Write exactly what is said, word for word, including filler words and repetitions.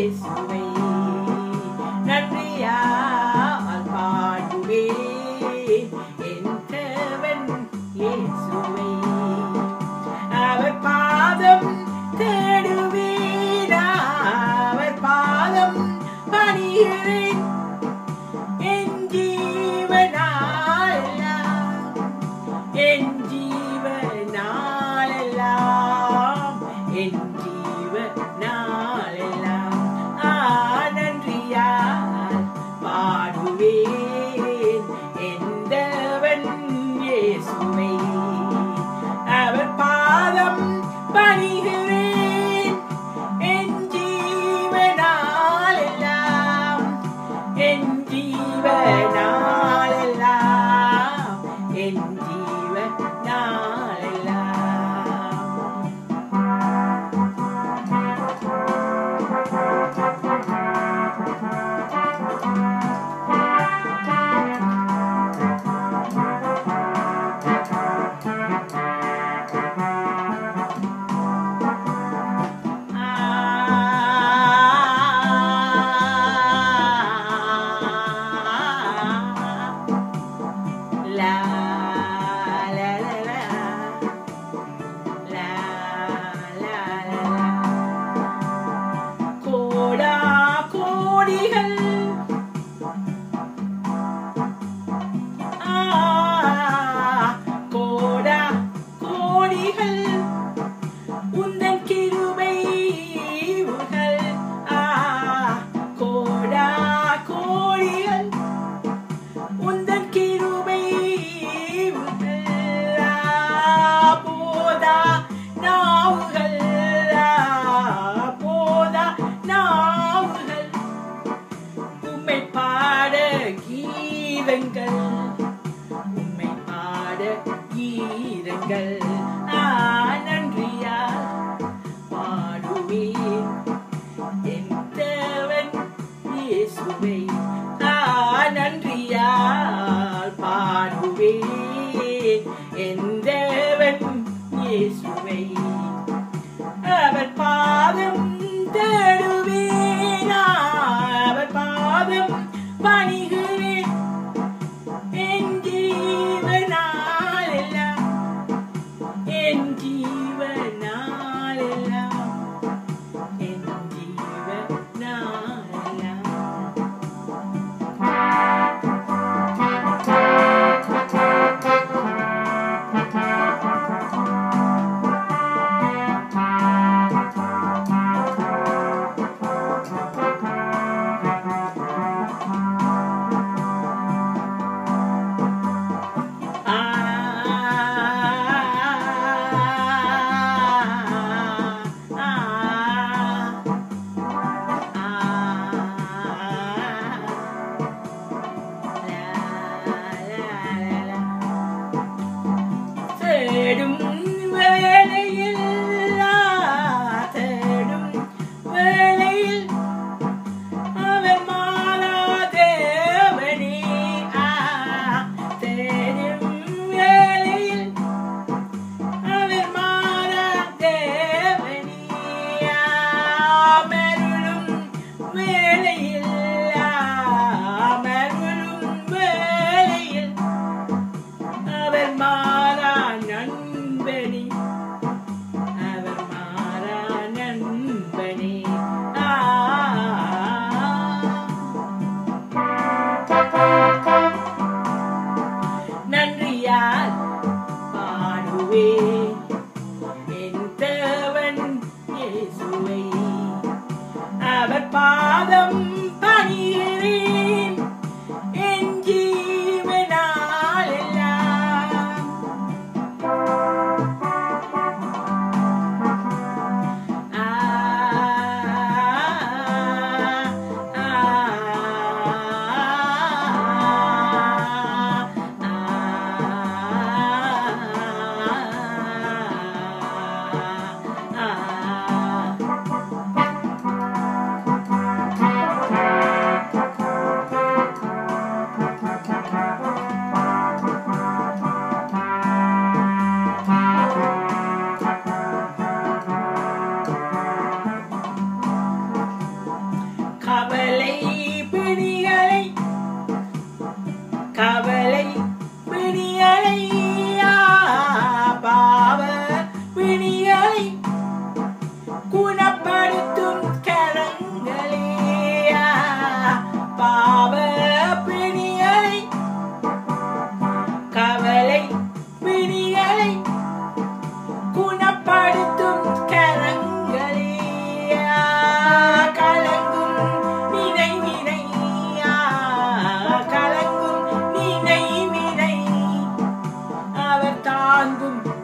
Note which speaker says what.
Speaker 1: இயேசுவை நன்றியால் பாடுவேன் என் தேவன் இயேசுவை அவர் பாதம் தேடுவேன் அவர் பாதம் பணிகிறேன் என் ஜீவனாலெல்லாம் என் ஜீவனாலெல்லாம் என் ஜீவனாலெல்லாம் ஆ நன்றியால் பாடுவேன் என் தேவன் இயேசுவை அவர் பாதம் பணிகிறேன் என் ஜீவனாலெல்லாம் என் ஜீவனாலெல்லாம் என் ஜீவனாலெல்லாம் La la la la la la la கோடா கோடிகள் ஆ கோடா கோடிகள் உந்தன் கிருபைகள் ஆ கோடா கோடிகள் உந்தன் கிருபை போதா நாவுகள் போதா நாவுகள் உம்மை பாட கீதங்கள் உம்மை பாட கீதங்கள் ஆ நன்றியால் பாடுவேன் என் தேவன் இயேசுவை ஆ நன்றியால் பாடுவேன் என் தேவன் இயேசுவை அவர் பாதம் தேடுவேன் அவர் பாதம் பணிகிறேன் என் ஜீவனாலெல்லாம் என் ஜீவனாலெல்லாம் என் ஜீவனாலெல்லாம் தாங்கும்